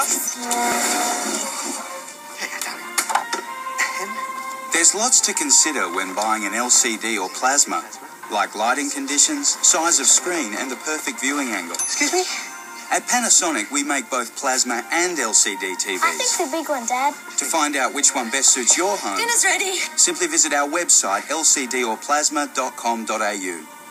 Thanks. Here you go, darling. And There's lots to consider when buying an LCD or plasma, like lighting conditions, size of screen, and the perfect viewing angle. excuse me? At Panasonic, we make both plasma and LCD I think TVs. the big one, Dad. To find out which one best suits your home, Dinner's ready. simply visit our website lcdorplasma.com.au.